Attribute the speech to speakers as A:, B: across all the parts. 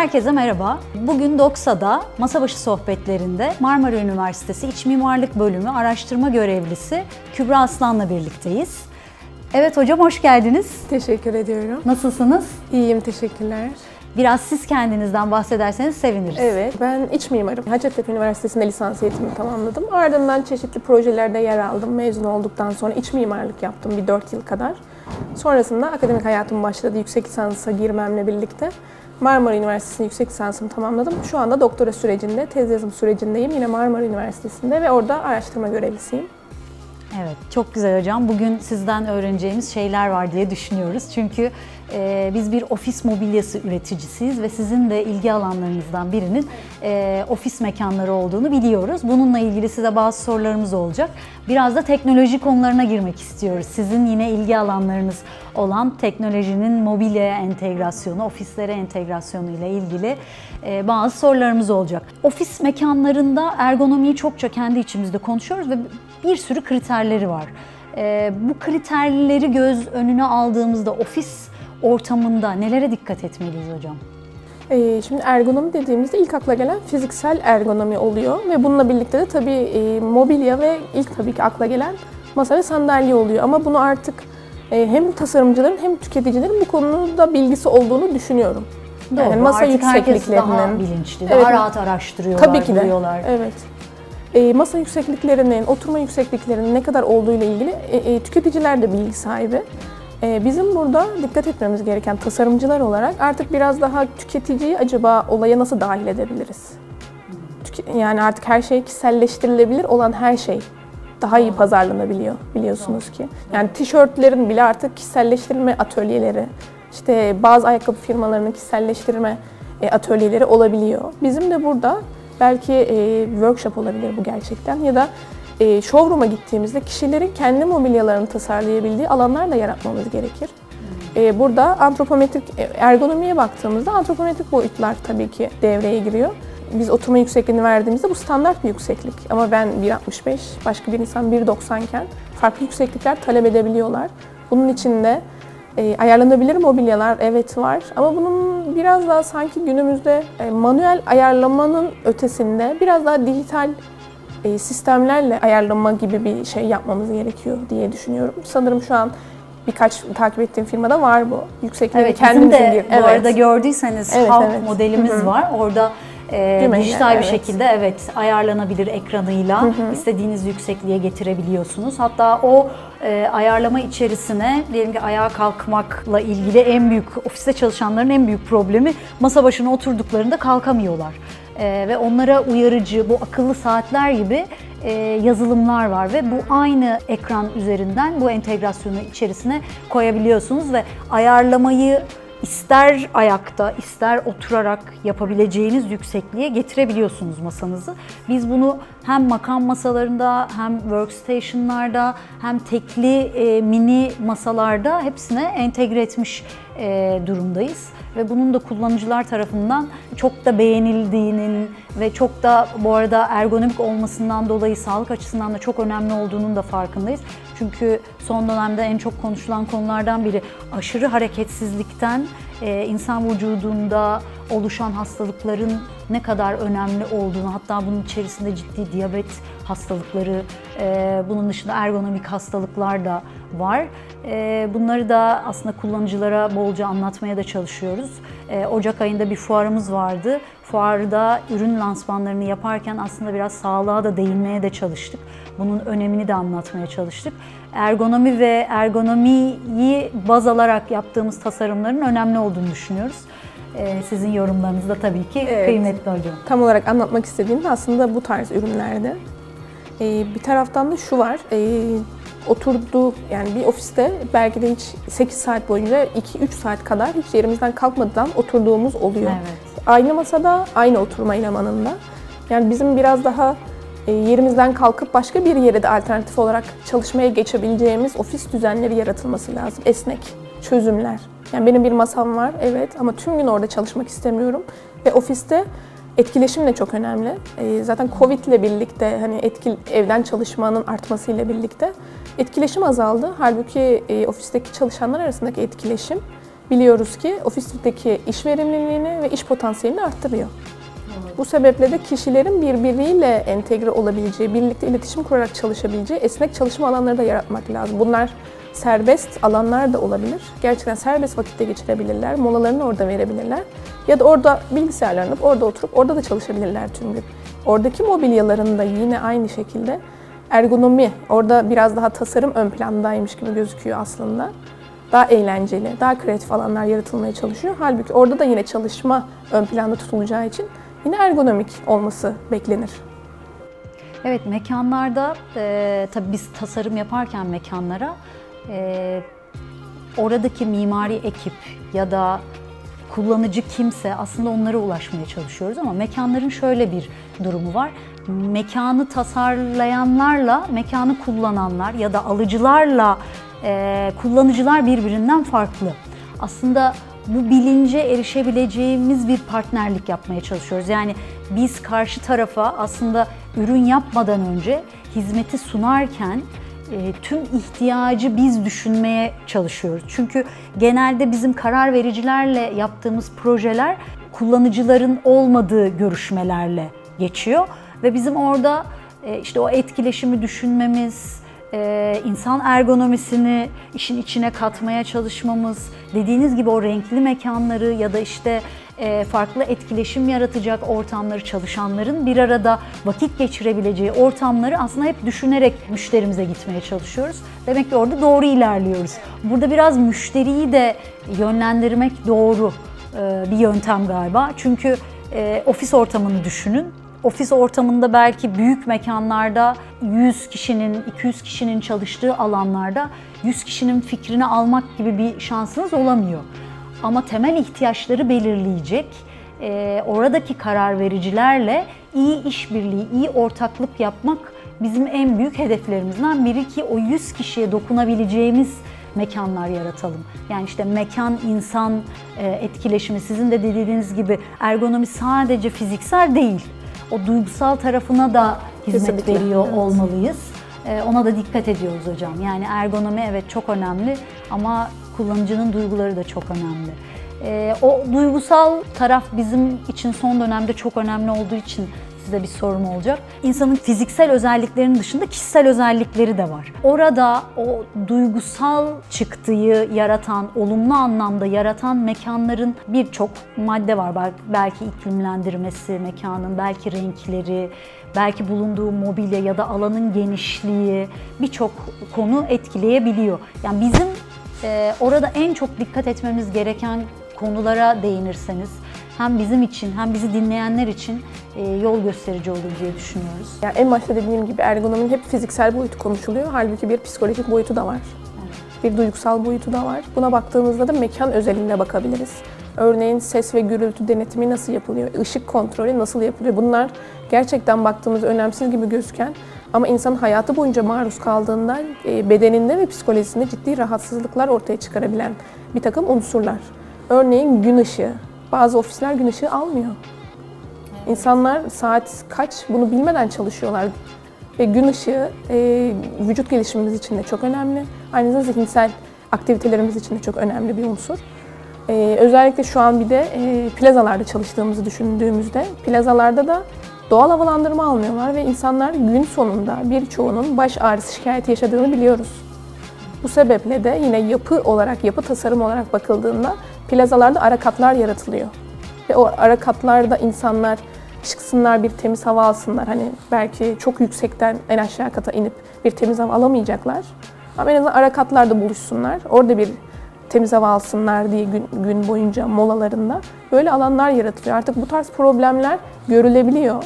A: Herkese merhaba. Bugün Doksa'da masa başı sohbetlerinde Marmara Üniversitesi İç Mimarlık Bölümü araştırma görevlisi Kübra Aslan'la birlikteyiz. Evet hocam, hoş geldiniz.
B: Teşekkür ediyorum.
A: Nasılsınız?
B: İyiyim, teşekkürler.
A: Biraz siz kendinizden bahsederseniz seviniriz.
B: Evet, ben iç mimarım. Hacettepe Üniversitesi'nde lisans eğitimimi tamamladım. Ardından çeşitli projelerde yer aldım. Mezun olduktan sonra iç mimarlık yaptım bir 4 yıl kadar. Sonrasında akademik hayatım başladı. Yüksek lisansa girmemle birlikte Marmara Üniversitesi'nde yüksek lisansımı tamamladım. Şu anda doktora sürecinde, tez yazım sürecindeyim. Yine Marmara Üniversitesi'nde ve orada araştırma görevlisiyim.
A: Evet, çok güzel hocam. Bugün sizden öğreneceğimiz şeyler var diye düşünüyoruz. Çünkü biz bir ofis mobilyası üreticisiyiz ve sizin de ilgi alanlarınızdan birinin ofis mekanları olduğunu biliyoruz. Bununla ilgili size bazı sorularımız olacak. Biraz da teknoloji konularına girmek istiyoruz. Sizin yine ilgi alanlarınız olan teknolojinin mobilyaya entegrasyonu, ofislere entegrasyonu ile ilgili bazı sorularımız olacak. Ofis mekanlarında ergonomiyi çokça kendi içimizde konuşuyoruz ve bir sürü kriterleri var. Bu kriterleri göz önüne aldığımızda ofis ortamında nelere dikkat etmeliyiz hocam?
B: Şimdi ergonomi dediğimizde ilk akla gelen fiziksel ergonomi oluyor ve bununla birlikte de tabii mobilya ve ilk tabii ki akla gelen masa ve sandalye oluyor. Ama bunu artık hem tasarımcıların hem tüketicilerin bu konuda bilgisi olduğunu düşünüyorum.
A: Doğru, yani masa artık herkes daha bilinçli, daha rahat araştırıyorlar,
B: tabii ki de.
A: Biliyorlar.
B: Evet. Masa yüksekliklerinin, oturma yüksekliklerinin ne kadar olduğu ile ilgili tüketiciler de bilgi sahibi. Bizim burada dikkat etmemiz gereken tasarımcılar olarak artık biraz daha tüketiciyi acaba olaya nasıl dahil edebiliriz? Yani artık her şey kişiselleştirilebilir olan her şey daha iyi pazarlanabiliyor biliyorsunuz ki. Yani tişörtlerin bile artık kişiselleştirilme atölyeleri, işte bazı ayakkabı firmalarının kişiselleştirme atölyeleri olabiliyor. Bizim de burada belki workshop olabilir bu gerçekten ya da showroom'a gittiğimizde kişilerin kendi mobilyalarını tasarlayabildiği alanlar da yaratmamız gerekir. Burada antropometrik ergonomiye baktığımızda antropometrik boyutlar tabii ki devreye giriyor. Biz oturma yüksekliğini verdiğimizde bu standart bir yükseklik. Ama ben 1.65, başka bir insan 1.90 iken farklı yükseklikler talep edebiliyorlar. Bunun için de ayarlanabilir mobilyalar evet var ama bunun biraz daha sanki günümüzde manuel ayarlamanın ötesinde biraz daha dijital sistemlerle ayarlama gibi bir şey yapmamız gerekiyor diye düşünüyorum. Sanırım şu an birkaç takip ettiğim firmada var bu. Yüksekliği
A: evet, kendimizin de bu arada gördüyseniz halk modelimiz var. Orada dijital bir şekilde ayarlanabilir ekranıyla istediğiniz yüksekliğe getirebiliyorsunuz. Hatta o ayarlama içerisine diyelim ki ayağa kalkmakla ilgili en büyük, ofiste çalışanların en büyük problemi masa başına oturduklarında kalkamıyorlar. Ve onlara uyarıcı, bu akıllı saatler gibi yazılımlar var ve bu aynı ekran üzerinden bu entegrasyonu içerisine koyabiliyorsunuz ve ayarlamayı ister ayakta, ister oturarak yapabileceğiniz yüksekliğe getirebiliyorsunuz masanızı. Biz bunu hem makam masalarında, hem workstation'larda, hem tekli mini masalarda hepsine entegre etmiş durumdayız. Ve bunun da kullanıcılar tarafından çok da beğenildiğinin ve çok da bu arada ergonomik olmasından dolayı sağlık açısından da çok önemli olduğunun da farkındayız. Çünkü son dönemde en çok konuşulan konulardan biri aşırı hareketsizlikten insan vücudunda oluşan hastalıkların ne kadar önemli olduğunu, hatta bunun içerisinde ciddi diyabet hastalıkları, bunun dışında ergonomik hastalıklar da var. Bunları da aslında kullanıcılara bolca anlatmaya da çalışıyoruz. Ocak ayında bir fuarımız vardı. Fuarda ürün lansmanlarını yaparken aslında biraz sağlığa da değinmeye de çalıştık. Bunun önemini de anlatmaya çalıştık. Ergonomi ve ergonomiyi baz alarak yaptığımız tasarımların önemli olduğunu düşünüyoruz. Sizin yorumlarınız da tabii ki kıymetli hocam.
B: Tam olarak anlatmak istediğim de aslında bu tarz ürünlerde. Bir taraftan da şu var, oturduğu yani bir ofiste belki de hiç 8 saat boyunca 2-3 saat kadar hiç yerimizden kalkmadan oturduğumuz oluyor.
A: Evet.
B: Aynı masada, aynı oturma elemanında. Yani bizim biraz daha yerimizden kalkıp başka bir yere de alternatif olarak çalışmaya geçebileceğimiz ofis düzenleri yaratılması lazım. Esnek çözümler. Yani benim bir masam var, evet, ama tüm gün orada çalışmak istemiyorum. Ve ofiste etkileşim de çok önemli. Zaten Covid ile birlikte hani evden çalışmanın artmasıyla birlikte etkileşim azaldı. Halbuki ofisteki çalışanlar arasındaki etkileşim biliyoruz ki ofisteki iş verimliliğini ve iş potansiyelini arttırıyor. Bu sebeple de kişilerin birbiriyle entegre olabileceği, birlikte iletişim kurarak çalışabileceği esnek çalışma alanları da yaratmak lazım. Bunlar serbest alanlar da olabilir. Gerçekten serbest vakitte geçirebilirler, molalarını orada verebilirler. Ya da orada bilgisayarlarını alıp orada oturup orada da çalışabilirler tüm gün. Oradaki mobilyaların da yine aynı şekilde ergonomi, orada biraz daha tasarım ön plandaymış gibi gözüküyor aslında. Daha eğlenceli, daha kreatif alanlar yaratılmaya çalışıyor. Halbuki orada da yine çalışma ön planda tutulacağı için yine ergonomik olması beklenir.
A: Evet, mekanlarda tabii biz tasarım yaparken mekanlara oradaki mimari ekip ya da kullanıcı kimse aslında onlara ulaşmaya çalışıyoruz ama mekanların şöyle bir durumu var. Mekanı tasarlayanlarla mekanı kullananlar ya da alıcılarla kullanıcılar birbirinden farklı. Aslında bu bilince erişebileceğimiz bir partnerlik yapmaya çalışıyoruz. Yani biz karşı tarafa aslında ürün yapmadan önce hizmeti sunarken tüm ihtiyacı biz düşünmeye çalışıyoruz. Çünkü genelde bizim karar vericilerle yaptığımız projeler kullanıcıların olmadığı görüşmelerle geçiyor. Ve bizim orada işte o etkileşimi düşünmemiz, insan ergonomisini işin içine katmaya çalışmamız, dediğiniz gibi o renkli mekanları ya da işte farklı etkileşim yaratacak ortamları, çalışanların bir arada vakit geçirebileceği ortamları aslında hep düşünerek müşterimize gitmeye çalışıyoruz. Demek ki orada doğru ilerliyoruz. Burada biraz müşteriyi de yönlendirmek doğru bir yöntem galiba. Çünkü ofis ortamını düşünün. Ofis ortamında belki büyük mekanlarda 100 kişinin, 200 kişinin çalıştığı alanlarda 100 kişinin fikrini almak gibi bir şansınız olamıyor. Ama temel ihtiyaçları belirleyecek, oradaki karar vericilerle iyi işbirliği, iyi ortaklık yapmak bizim en büyük hedeflerimizden biri ki o 100 kişiye dokunabileceğimiz mekanlar yaratalım. Yani işte mekan, insan etkileşimi, sizin de dediğiniz gibi ergonomi sadece fiziksel değil. O duygusal tarafına da hizmet
B: kesinlikle
A: veriyor olmalıyız. Ona da dikkat ediyoruz hocam. Yani ergonomi evet çok önemli ama kullanıcının duyguları da çok önemli. O duygusal taraf bizim için son dönemde çok önemli olduğu için size bir sorum olacak. İnsanın fiziksel özelliklerinin dışında kişisel özellikleri de var. Orada o duygusal çıktıyı yaratan, olumlu anlamda yaratan mekanların birçok madde var. Belki iklimlendirmesi mekanın, belki renkleri, belki bulunduğu mobilya ya da alanın genişliği birçok konu etkileyebiliyor. Yani bizim orada en çok dikkat etmemiz gereken konulara değinirseniz hem bizim için hem bizi dinleyenler için yol gösterici olur diye düşünüyoruz.
B: Yani en başta dediğim gibi ergonominin hep fiziksel boyutu konuşuluyor. Halbuki bir psikolojik boyutu da var. Evet. Bir duygusal boyutu da var. Buna baktığımızda da mekan özelinde bakabiliriz. Örneğin ses ve gürültü denetimi nasıl yapılıyor? Işık kontrolü nasıl yapılıyor? Bunlar gerçekten baktığımızda önemsiz gibi gözüken ama insanın hayatı boyunca maruz kaldığında bedeninde ve psikolojisinde ciddi rahatsızlıklar ortaya çıkarabilen bir takım unsurlar. Örneğin gün ışığı. Bazı ofisler gün ışığı almıyor. Evet. İnsanlar saat kaç bunu bilmeden çalışıyorlar. Ve gün ışığı vücut gelişimimiz için de çok önemli. Aynı zamanda zihinsel aktivitelerimiz için de çok önemli bir unsur. Özellikle şu an bir de plazalarda çalıştığımızı düşündüğümüzde plazalarda da doğal havalandırma almıyorlar ve insanlar gün sonunda birçoğunun baş ağrısı şikayeti yaşadığını biliyoruz. Bu sebeple de yine yapı olarak, yapı tasarım olarak bakıldığında plazalarda ara katlar yaratılıyor. Ve o ara katlarda insanlar çıksınlar, bir temiz hava alsınlar. Hani belki çok yüksekten en aşağı kata inip bir temiz hava alamayacaklar. Ama en azından ara katlarda buluşsunlar. Orada bir temiz hava alsınlar diye gün boyunca molalarında böyle alanlar yaratılıyor. Artık bu tarz problemler görülebiliyor.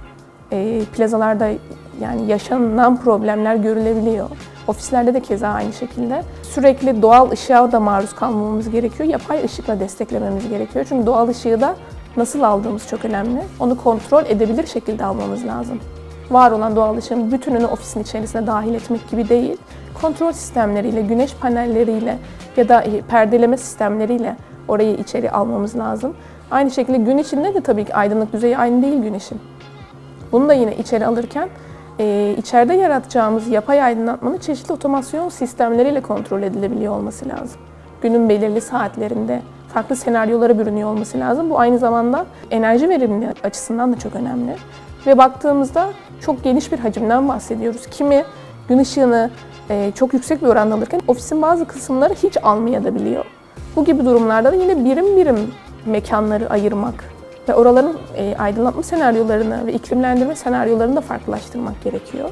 B: Plazalarda yani yaşanan problemler görülebiliyor. Ofislerde de keza aynı şekilde. Sürekli doğal ışığa da maruz kalmamamız gerekiyor. Yapay ışıkla desteklememiz gerekiyor. Çünkü doğal ışığı da nasıl aldığımız çok önemli. Onu kontrol edebilir şekilde almamız lazım. Var olan doğal ışığın bütününü ofisin içerisine dahil etmek gibi değil. Kontrol sistemleriyle, güneş panelleriyle ya da perdeleme sistemleriyle orayı içeri almamız lazım. Aynı şekilde gün içinde de tabii ki aydınlık düzeyi aynı değil güneşin. Bunu da yine içeri alırken içeride yaratacağımız yapay aydınlatmanın çeşitli otomasyon sistemleriyle kontrol edilebiliyor olması lazım. günün belirli saatlerinde farklı senaryolara bürünüyor olması lazım. Bu aynı zamanda enerji verimliliği açısından da çok önemli. Ve baktığımızda çok geniş bir hacimden bahsediyoruz. Kimi gün ışığını çok yüksek bir oranda alırken ofisin bazı kısımları hiç almayabiliyor. Bu gibi durumlarda da yine birim birim mekanları ayırmak ve oraların aydınlatma senaryolarını ve iklimlendirme senaryolarını da farklılaştırmak gerekiyor.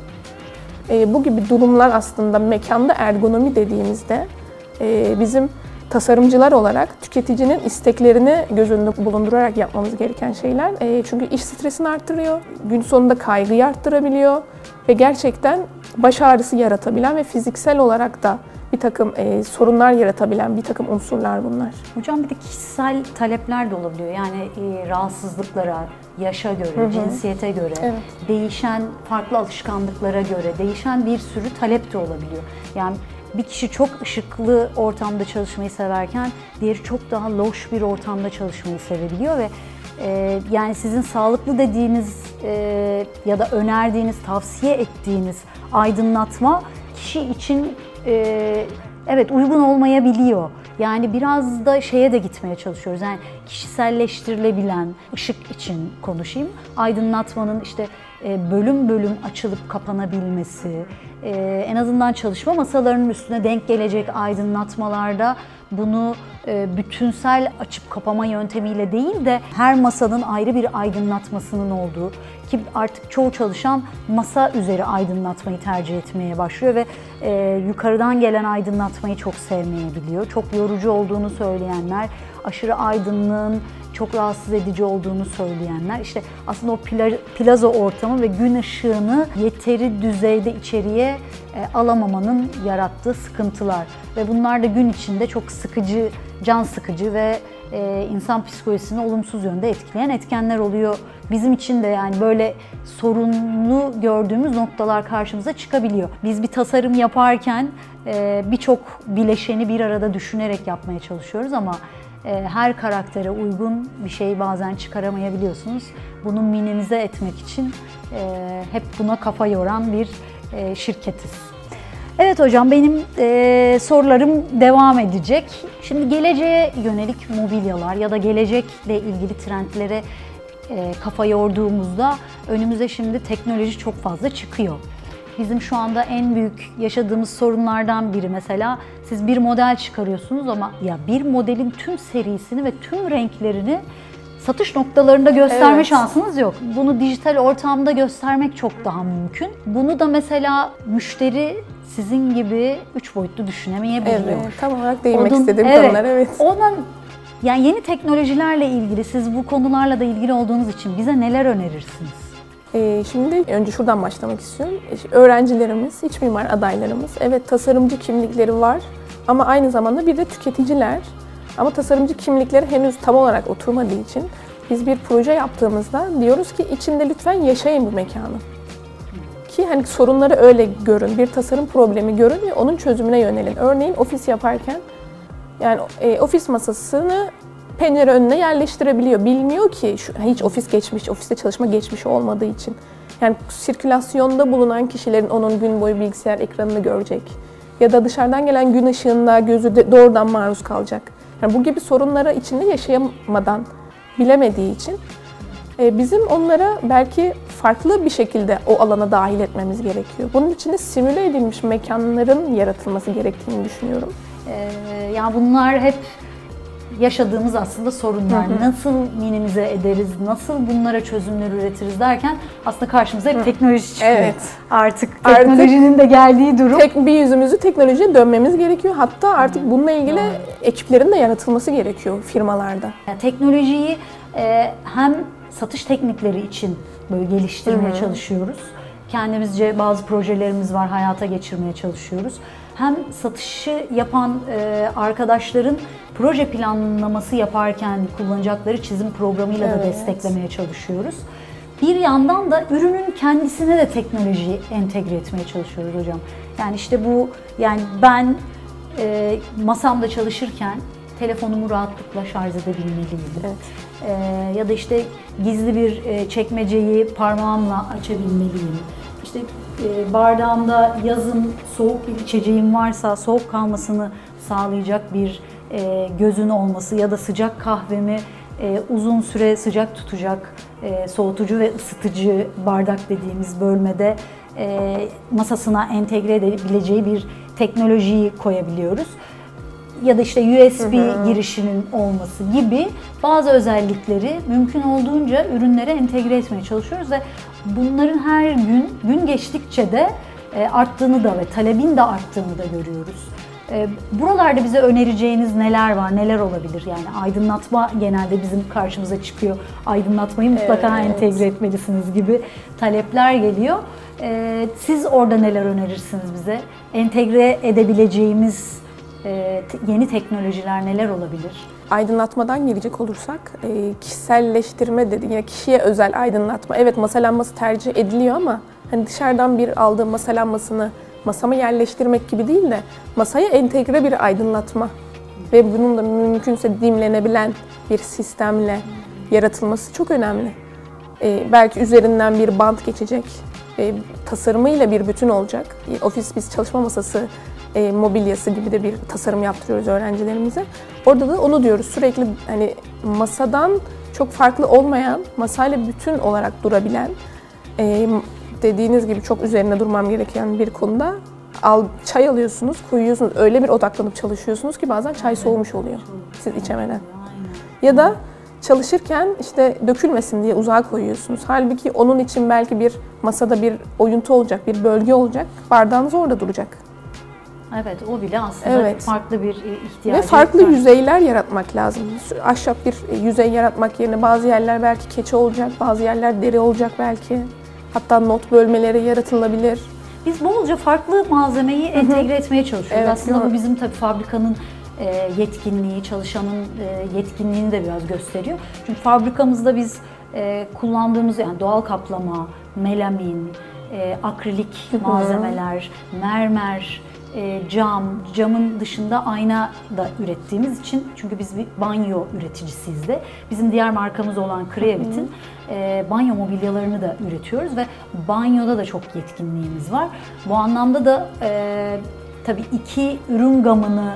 B: Bu gibi durumlar aslında mekanda ergonomi dediğimizde bizim tasarımcılar olarak tüketicinin isteklerini göz önünde bulundurarak yapmamız gereken şeyler. Çünkü iş stresini arttırıyor, gün sonunda kaygıyı arttırabiliyor ve gerçekten baş ağrısı yaratabilen ve fiziksel olarak da bir takım sorunlar yaratabilen bir takım unsurlar bunlar.
A: Hocam bir de kişisel talepler de olabiliyor. Yani rahatsızlıklara, yaşa göre, cinsiyete göre, değişen farklı alışkanlıklara göre değişen bir sürü talep de olabiliyor. Yani bir kişi çok ışıklı ortamda çalışmayı severken diğeri çok daha loş bir ortamda çalışmayı sevebiliyor ve yani sizin sağlıklı dediğiniz ya da önerdiğiniz, tavsiye ettiğiniz aydınlatma kişi için evet uygun olmayabiliyor. Yani biraz da şeye de gitmeye çalışıyoruz. Yani kişiselleştirilebilen, ışık için konuşayım, aydınlatmanın işte bölüm bölüm açılıp kapanabilmesi, en azından çalışma masalarının üstüne denk gelecek aydınlatmalarda bunu bütünsel açıp kapama yöntemiyle değil de her masanın ayrı bir aydınlatmasının olduğu, ki artık çoğu çalışan masa üzeri aydınlatmayı tercih etmeye başlıyor ve yukarıdan gelen aydınlatmayı çok sevmeyebiliyor. Çok yorucu olduğunu söyleyenler, aşırı aydınlığın çok rahatsız edici olduğunu söyleyenler, işte aslında o plaza ortamı ve gün ışığını yeteri düzeyde içeriye alamamanın yarattığı sıkıntılar ve bunlar da gün içinde çok sıkıcı, can sıkıcı ve insan psikolojisini olumsuz yönde etkileyen etkenler oluyor. Bizim için de yani böyle sorunlu gördüğümüz noktalar karşımıza çıkabiliyor. Biz bir tasarım yaparken birçok bileşeni bir arada düşünerek yapmaya çalışıyoruz ama her karaktere uygun bir şey bazen çıkaramayabiliyorsunuz. Bunu minimize etmek için hep buna kafa yoran bir şirketiz. Evet hocam, benim sorularım devam edecek. Şimdi geleceğe yönelik mobilyalar ya da gelecekle ilgili trendlere kafa yorduğumuzda önümüze şimdi teknoloji çok fazla çıkıyor. Bizim şu anda en büyük yaşadığımız sorunlardan biri mesela siz bir model çıkarıyorsunuz ama ya bir modelin tüm serisini ve tüm renklerini satış noktalarında gösterme şansınız yok. Bunu dijital ortamda göstermek çok daha mümkün. Bunu da mesela müşteri sizin gibi 3 boyutlu düşünemeyebiliyor.
B: Evet, tam olarak değinmek istediğim konular. Evet.
A: Ondan yani yeni teknolojilerle ilgili, siz bu konularla da ilgili olduğunuz için bize neler önerirsiniz?
B: Şimdi önce şuradan başlamak istiyorum. Öğrencilerimiz, iç mimar adaylarımız, evet tasarımcı kimlikleri var ama aynı zamanda bir de tüketiciler. Ama tasarımcı kimlikleri henüz tam olarak oturmadığı için biz bir proje yaptığımızda diyoruz ki içinde lütfen yaşayın bu mekanı. Ki hani sorunları öyle görün, bir tasarım problemi görün ve onun çözümüne yönelin. Örneğin ofis yaparken yani ofis masasını pencere önüne yerleştirebiliyor. Bilmiyor ki hiç ofiste çalışma geçmişi olmadığı için. Yani sirkülasyonda bulunan kişilerin onun gün boyu bilgisayar ekranını görecek. Ya da dışarıdan gelen gün ışığında gözü doğrudan maruz kalacak. Yani bu gibi sorunlara içinde yaşayamadan, bilemediği için bizim onlara belki farklı bir şekilde o alana dahil etmemiz gerekiyor. Bunun için de simüle edilmiş mekanların yaratılması gerektiğini düşünüyorum.
A: Yani bunlar hep yaşadığımız aslında sorunlar. Nasıl minimize ederiz, nasıl bunlara çözümler üretiriz derken aslında karşımıza hep teknoloji çıkıyor. Evet. Artık teknolojinin de geldiği durum.
B: Bir yüzümüzü teknolojiye dönmemiz gerekiyor. Hatta artık bununla ilgili ekiplerin de yaratılması gerekiyor firmalarda.
A: Yani teknolojiyi hem satış teknikleri için böyle geliştirmeye çalışıyoruz. Kendimizce bazı projelerimiz var, hayata geçirmeye çalışıyoruz. Hem satışı yapan arkadaşların proje planlaması yaparken kullanacakları çizim programıyla da desteklemeye çalışıyoruz. Bir yandan da ürünün kendisine de teknolojiyi entegre etmeye çalışıyoruz hocam. Yani işte bu, yani ben masamda çalışırken telefonumu rahatlıkla şarj edebilmeliyim. Ya da işte gizli bir çekmeceyi parmağımla açabilmeliyim. İşte bardağımda yazın soğuk bir içeceğim varsa soğuk kalmasını sağlayacak bir gözün olması ya da sıcak kahvemi uzun süre sıcak tutacak soğutucu ve ısıtıcı bardak dediğimiz bölmede masasına entegre edebileceği bir teknolojiyi koyabiliyoruz. Ya da işte USB girişinin olması gibi bazı özellikleri mümkün olduğunca ürünlere entegre etmeye çalışıyoruz ve bunların her gün geçtikçe de arttığını da ve talebin de arttığını da görüyoruz. Buralarda bize önereceğiniz neler var, neler olabilir? Yani aydınlatma genelde bizim karşımıza çıkıyor. Aydınlatmayı mutlaka entegre etmelisiniz gibi talepler geliyor. Siz orada neler önerirsiniz bize? Entegre edebileceğimiz yeni teknolojiler neler olabilir?
B: Aydınlatmadan gelecek olursak, kişiselleştirme dedi. Yani kişiye özel aydınlatma. Evet, masa lambası tercih ediliyor ama hani dışarıdan bir aldığım masa lambasını masama yerleştirmek gibi değil de masaya entegre bir aydınlatma ve bunun da mümkünse dimlenebilen bir sistemle yaratılması çok önemli. Belki üzerinden bir bant geçecek, tasarımıyla bir bütün olacak. Biz çalışma masası mobilyası gibi de bir tasarım yaptırıyoruz öğrencilerimize. Orada da onu diyoruz, sürekli hani masadan çok farklı olmayan, masayla bütün olarak durabilen, dediğiniz gibi çok üzerine durmam gereken bir konuda çay alıyorsunuz, koyuyorsunuz, öyle bir odaklanıp çalışıyorsunuz ki bazen çay soğumuş oluyor siz içemeden. Ya da çalışırken işte dökülmesin diye uzağa koyuyorsunuz. Halbuki onun için belki bir masada bir oyuntu olacak, bir bölge olacak, bardağınız orada duracak.
A: Evet, o bile aslında farklı bir ihtiyaç.
B: Ve farklı yüzeyler yaratmak lazım. Ahşap bir yüzey yaratmak yerine bazı yerler belki keçe olacak, bazı yerler deri olacak belki. Hatta not bölmeleri yaratılabilir.
A: Biz bolca farklı malzemeyi entegre etmeye çalışıyoruz. Evet, aslında bu bizim tabii fabrikanın yetkinliği, çalışanın yetkinliğini de biraz gösteriyor. Çünkü fabrikamızda biz kullandığımız yani doğal kaplama, melamin, akrilik malzemeler, mermer, camın dışında ayna da ürettiğimiz için, çünkü biz bir banyo üreticisiyiz de, bizim diğer markamız olan Creavit'in banyo mobilyalarını da üretiyoruz ve banyoda da çok yetkinliğimiz var. Bu anlamda da tabii iki ürün gamının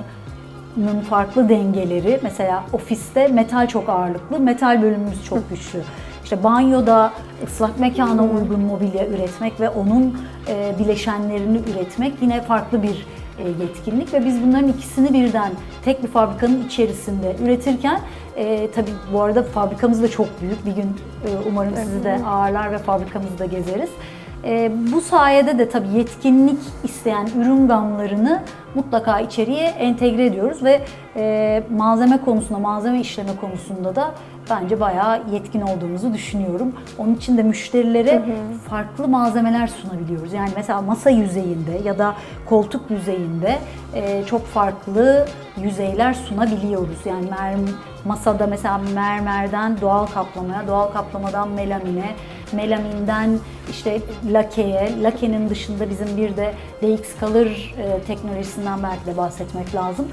A: farklı dengeleri, mesela ofiste metal çok ağırlıklı, metal bölümümüz çok güçlü. İşte banyoda ıslak mekana uygun mobilya üretmek ve onun bileşenlerini üretmek yine farklı bir yetkinlik ve biz bunların ikisini birden tek bir fabrikanın içerisinde üretirken tabii bu arada fabrikamız da çok büyük. Bir gün umarım sizi de ağırlar ve fabrikamızı da gezeriz. Bu sayede de tabii yetkinlik isteyen ürün gamlarını mutlaka içeriye entegre ediyoruz ve malzeme konusunda, malzeme işleme konusunda da bence bayağı yetkin olduğumuzu düşünüyorum. Onun için de müşterilere farklı malzemeler sunabiliyoruz. Yani mesela masa yüzeyinde ya da koltuk yüzeyinde çok farklı yüzeyler sunabiliyoruz. Yani masada mesela mermerden doğal kaplamaya, doğal kaplamadan melamine, melaminden işte lakeye, lakenin dışında bizim bir de DX Color teknolojisinden belki de bahsetmek lazım.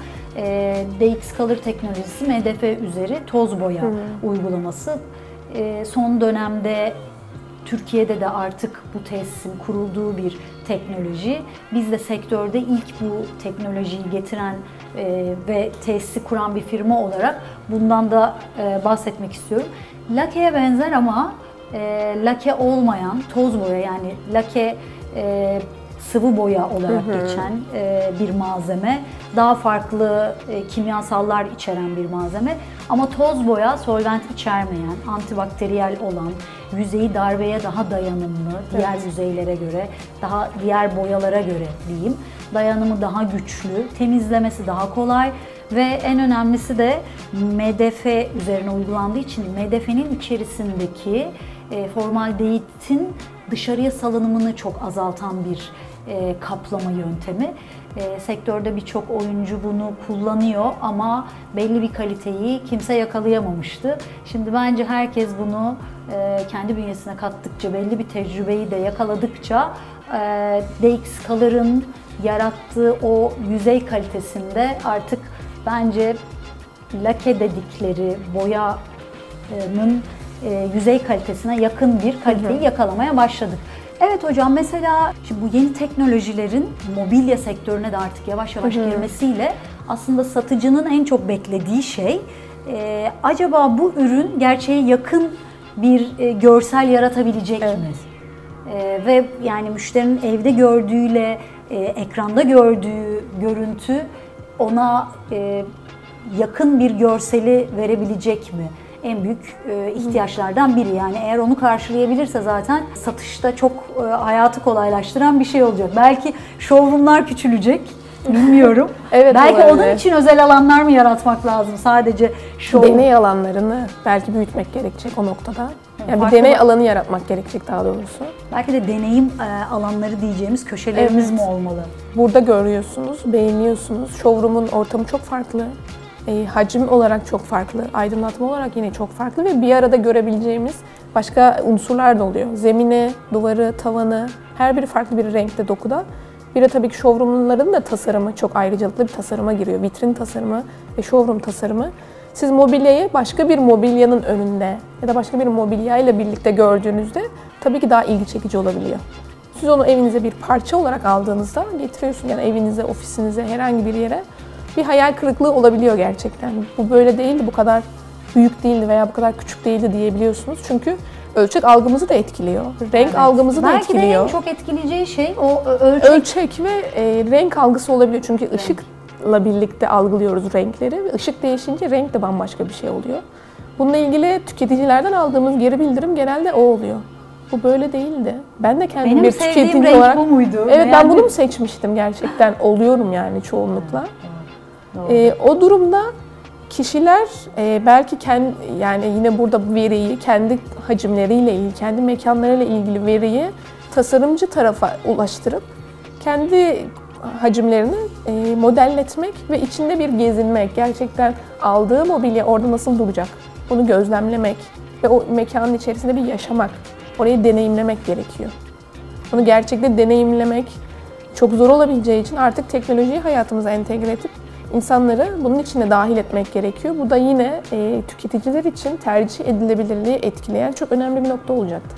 A: DX Color teknolojisi MDF üzeri toz boya uygulaması. Son dönemde Türkiye'de de artık bu tesisin kurulduğu bir teknoloji. Biz de sektörde ilk bu teknolojiyi getiren ve tesisi kuran bir firma olarak bundan da bahsetmek istiyorum. Lakeye benzer ama lake olmayan toz boya, yani lake sıvı boya olarak geçen bir malzeme. Daha farklı kimyasallar içeren bir malzeme. Ama toz boya solvent içermeyen, antibakteriyel olan, yüzeyi darbeye daha dayanımlı, diğer yüzeylere göre, diğer boyalara göre diyeyim. Dayanımı daha güçlü, temizlemesi daha kolay ve en önemlisi de MDF üzerine uygulandığı için MDF'nin içerisindeki formaldehitin dışarıya salınımını çok azaltan bir kaplama yöntemi. Sektörde birçok oyuncu bunu kullanıyor ama belli bir kaliteyi kimse yakalayamamıştı. Şimdi bence herkes bunu kendi bünyesine kattıkça, belli bir tecrübeyi de yakaladıkça DX Color'ın yarattığı o yüzey kalitesinde artık bence lake dedikleri boyanın yüzey kalitesine yakın bir kaliteyi yakalamaya başladık. Evet hocam, mesela şimdi bu yeni teknolojilerin mobilya sektörüne de artık yavaş yavaş girmesiyle aslında satıcının en çok beklediği şey acaba bu ürün gerçeğe yakın bir görsel yaratabilecek mi? Ve yani müşterinin evde gördüğüyle ekranda gördüğü görüntü ona yakın bir görseli verebilecek mi? En büyük ihtiyaçlardan biri. Yani eğer onu karşılayabilirse zaten satışta çok hayatı kolaylaştıran bir şey olacak. Belki showroomlar küçülecek. Bilmiyorum.
B: Evet,
A: belki
B: olabilir.
A: onun için özel alanlar mı yaratmak lazım? Sadece showroom.
B: Deney alanlarını belki büyütmek gerekecek o noktada. Yani bir deney alanı yaratmak gerekecek daha doğrusu.
A: Belki de deneyim alanları diyeceğimiz köşelerimiz mi olmalı?
B: Burada görüyorsunuz, beğeniyorsunuz. Showroom'un ortamı çok farklı. Hacim olarak çok farklı, aydınlatma olarak yine çok farklı ve bir arada görebileceğimiz başka unsurlar da oluyor. Zemini, duvarı, tavanı, her biri farklı bir renkte, dokuda. Bir de tabii ki showroom'ların da tasarımı çok ayrıcalıklı bir tasarıma giriyor. Vitrin tasarımı ve showroom tasarımı. Siz mobilyayı başka bir mobilyanın önünde ya da başka bir mobilyayla birlikte gördüğünüzde tabii ki daha ilgi çekici olabiliyor. Siz onu evinize bir parça olarak aldığınızda getiriyorsunuz, yani evinize, ofisinize, herhangi bir yere. Bir hayal kırıklığı olabiliyor gerçekten. Bu böyle değildi, bu kadar büyük değildi veya bu kadar küçük değildi diyebiliyorsunuz. Çünkü ölçek algımızı da etkiliyor. Renk algımızı da etkiliyor.
A: Belki de en çok etkileyeceği şey o
B: ölçek ve renk algısı olabiliyor. Çünkü ışıkla birlikte algılıyoruz renkleri. Işık değişince renk de bambaşka bir şey oluyor. Bununla ilgili tüketicilerden aldığımız geri bildirim genelde o oluyor. Bu böyle değildi. Ben de kendim
A: benim
B: bir tüketici
A: renk
B: olarak...
A: bu muydu?
B: Evet, ben bunu mu seçmiştim gerçekten? Oluyorum yani çoğunlukla. O durumda kişiler belki yani yine burada veriyi, kendi hacimleriyle ilgili, kendi mekanlarıyla ilgili veriyi tasarımcı tarafa ulaştırıp kendi hacimlerini modelletmek ve içinde bir gezinmek, gerçekten aldığı mobilya orada nasıl duracak, bunu gözlemlemek ve o mekanın içerisinde bir yaşamak, orayı deneyimlemek gerekiyor. Bunu gerçekten deneyimlemek çok zor olabileceği için artık teknolojiyi hayatımıza entegre edip İnsanları bunun içine dahil etmek gerekiyor. Bu da yine tüketiciler için tercih edilebilirliği etkileyen çok önemli bir nokta olacaktır.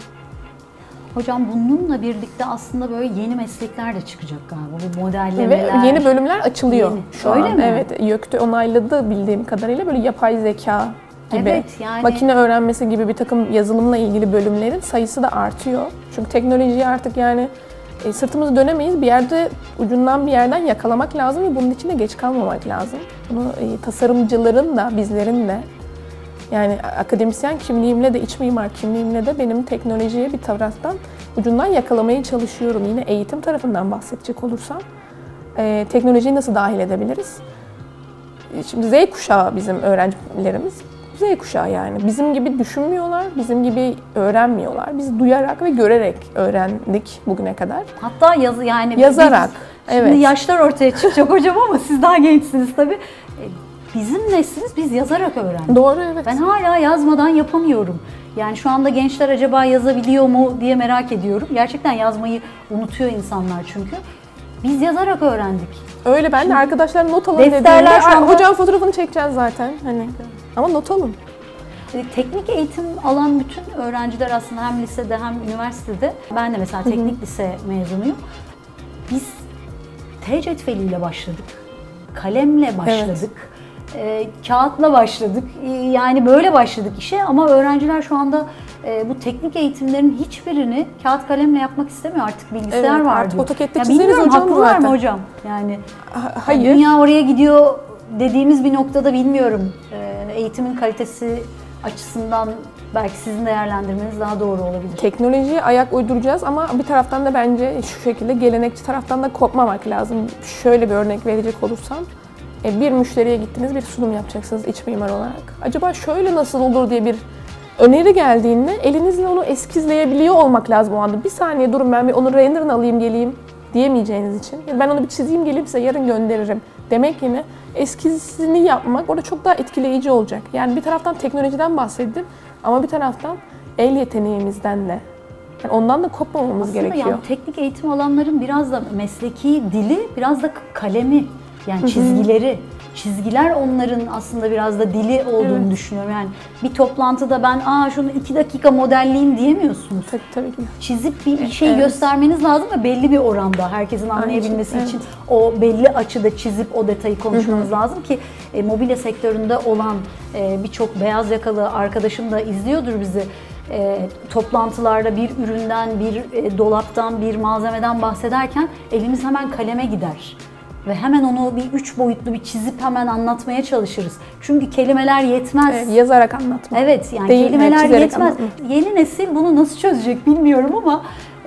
A: Hocam bununla birlikte aslında böyle yeni meslekler de çıkacak galiba. Bu modellemeler.
B: Ve yeni bölümler açılıyor şu
A: Öyle
B: an.
A: mi?
B: Evet, YÖK'te onayladı bildiğim kadarıyla, böyle yapay zeka gibi,
A: evet, yani
B: makine öğrenmesi gibi bir takım yazılımla ilgili bölümlerin sayısı da artıyor. Çünkü teknolojiyi artık yani sırtımızı dönemeyiz. Bir yerde, ucundan bir yerden yakalamak lazım ve bunun için de geç kalmamak lazım. Bunu tasarımcıların da, bizlerin de, yani akademisyen kimliğimle de, iç mimar kimliğimle de benim teknolojiye bir taraftan ucundan yakalamaya çalışıyorum. Yine eğitim tarafından bahsedecek olursam, teknolojiyi nasıl dahil edebiliriz? Şimdi Z kuşağı bizim öğrencilerimiz. Z kuşağı yani. Bizim gibi düşünmüyorlar, bizim gibi öğrenmiyorlar. Biz duyarak ve görerek öğrendik bugüne kadar.
A: Hatta
B: yazarak.
A: Şimdi yaşlar ortaya çıkacak hocam ama siz daha gençsiniz tabii. Bizim neslimiz biz yazarak öğrendik.
B: Doğru, evet.
A: Ben hala yazmadan yapamıyorum. Yani şu anda gençler acaba yazabiliyor mu diye merak ediyorum. Gerçekten yazmayı unutuyor insanlar çünkü. Biz yazarak öğrendik.
B: Öyle, ben de arkadaşlar not alın dediğimde hocam fotoğrafını çekeceğiz zaten. Hani. Ama not alın.
A: Teknik eğitim alan bütün öğrenciler aslında hem lisede hem üniversitede, ben de mesela teknik lise mezunuyum. Biz T cetveliyle başladık, kalemle başladık, kağıtla başladık. Yani böyle başladık işe ama öğrenciler şu anda bu teknik eğitimlerin hiçbirini kağıt kalemle yapmak istemiyor, artık bilgisayar var
B: artık
A: diyor.
B: AutoCAD'de çizeriz hocam
A: haklılar
B: zaten.
A: mı hocam? Yani
B: hayır.
A: Dünya oraya gidiyor dediğimiz bir noktada bilmiyorum. Eğitimin kalitesi açısından belki sizin değerlendirmeniz daha doğru olabilir.
B: Teknolojiye ayak uyduracağız ama bir taraftan da bence şu şekilde gelenekçi taraftan da kopmamak lazım. Şöyle bir örnek verecek olursam, bir müşteriye gittiniz, bir sunum yapacaksınız iç mimar olarak. Acaba şöyle nasıl olur diye bir öneri geldiğinde elinizle onu eskizleyebiliyor olmak lazım o anda. Bir saniye durun, ben bir onun render'ını alayım geleyim diyemeyeceğiniz için. Ben onu bir çizeyim geleyim size yarın gönderirim demek yine eskizini yapmak orada çok daha etkileyici olacak. Yani bir taraftan teknolojiden bahsettim ama bir taraftan el yeteneğimizden de. Yani ondan da kopmamamız gerekiyor.
A: Aslında yani teknik eğitim alanların biraz da mesleki dili, biraz da kalemi, yani çizgileri, çizgiler onların aslında biraz da dili olduğunu düşünüyorum. Yani bir toplantıda ben şunu 2 dakika modelleyeyim diyemiyorsunuz.
B: Tabii ki.
A: Çizip bir şeyi göstermeniz lazım ve belli bir oranda herkesin anlayabilmesi için o belli açıda çizip o detayı konuşmanız lazım ki mobilya sektöründe olan birçok beyaz yakalı arkadaşım da izliyordur bizi. Toplantılarda bir üründen, bir dolaptan, bir malzemeden bahsederken elimiz hemen kaleme gider. Ve hemen onu bir 3 boyutlu bir çizip hemen anlatmaya çalışırız. Çünkü kelimeler yetmez.
B: Evet, yazarak anlatma.
A: Evet, yani kelimeler yetmez. Yeni nesil bunu nasıl çözecek bilmiyorum ama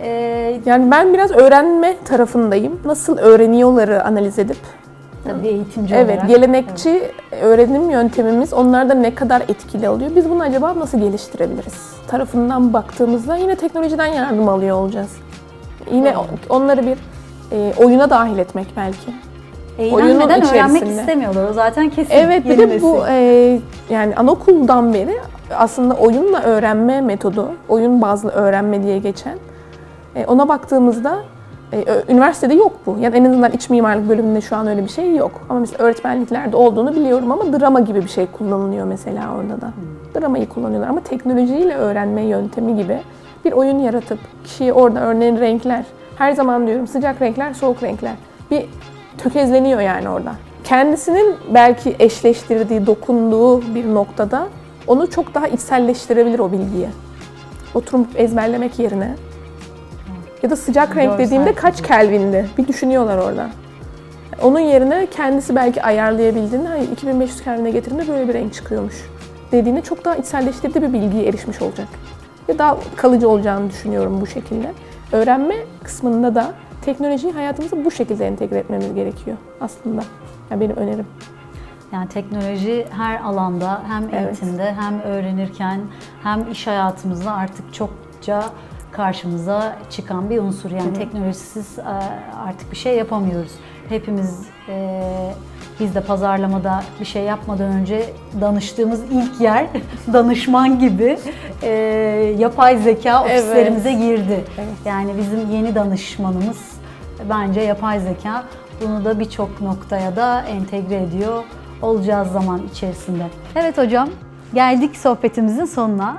B: yani ben biraz öğrenme tarafındayım. Nasıl öğreniyorları analiz edip.
A: Tabii eğitimci olarak.
B: Evet, gelenekçi öğrenim yöntemimiz onlarda ne kadar etkili oluyor? Biz bunu acaba nasıl geliştirebiliriz? Tarafından baktığımızda yine teknolojiden yardım alıyor olacağız. Yine onları bir oyuna dahil etmek belki.
A: Eğlenmeden öğrenmek istemiyorlar. O zaten kesin.
B: Evet, bir de bu yani anaokuldan beri aslında oyunla öğrenme metodu, oyun bazlı öğrenme diye geçen. Ona baktığımızda üniversitede yok bu. Yani en azından iç mimarlık bölümünde şu an öyle bir şey yok. Ama mesela öğretmenliklerde olduğunu biliyorum ama drama gibi bir şey kullanılıyor mesela orada da. Dramayı kullanıyorlar ama teknolojiyle öğrenme yöntemi gibi bir oyun yaratıp kişiyi orada örneğin renkler, her zaman diyorum sıcak renkler, soğuk renkler bir tökezleniyor yani orada. Kendisinin belki eşleştirdiği, dokunduğu bir noktada onu çok daha içselleştirebilir o bilgiyi. Oturup ezberlemek yerine. Ya da sıcak renk dediğimde kaç Kelvin'di? Bir düşünüyorlar orada. Onun yerine kendisi belki ayarlayabildiğinde 2500 Kelvin'e getirdiğinde böyle bir renk çıkıyormuş dediğinde çok daha içselleştirdiği bir bilgiye erişmiş olacak. Ve daha kalıcı olacağını düşünüyorum bu şekilde. Öğrenme kısmında da teknolojiyi hayatımıza bu şekilde entegre etmemiz gerekiyor aslında. Yani benim önerim.
A: Yani teknoloji her alanda hem eğitimde hem öğrenirken hem iş hayatımızda artık çokça karşımıza çıkan bir unsur. Yani teknolojisiz artık bir şey yapamıyoruz. Hepimiz biz de pazarlamada bir şey yapmadan önce danıştığımız ilk yer danışman gibi yapay zeka ofislerimize girdi. Yani bizim yeni danışmanımız bence yapay zeka. Bunu da birçok noktaya da entegre ediyor olacağız zaman içerisinde. Evet hocam, geldik sohbetimizin sonuna.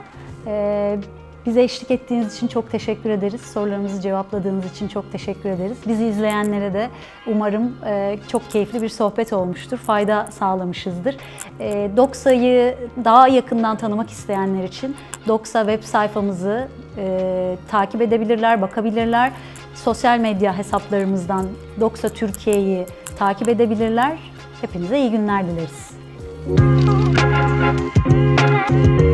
A: Bize eşlik ettiğiniz için çok teşekkür ederiz. Sorularımızı cevapladığınız için çok teşekkür ederiz. Bizi izleyenlere de umarım çok keyifli bir sohbet olmuştur. Fayda sağlamışızdır. Doxa'yı daha yakından tanımak isteyenler için Doxa web sayfamızı takip edebilirler, bakabilirler. Sosyal medya hesaplarımızdan Doxa Türkiye'yi takip edebilirler. Hepinize iyi günler dileriz.